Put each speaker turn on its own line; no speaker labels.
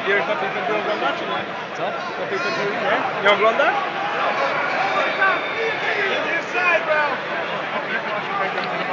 Wiesz, na tej ten ogląda, czy nie?
Co?
Na tej ten nie? Nie oglądasz? Inside, bro!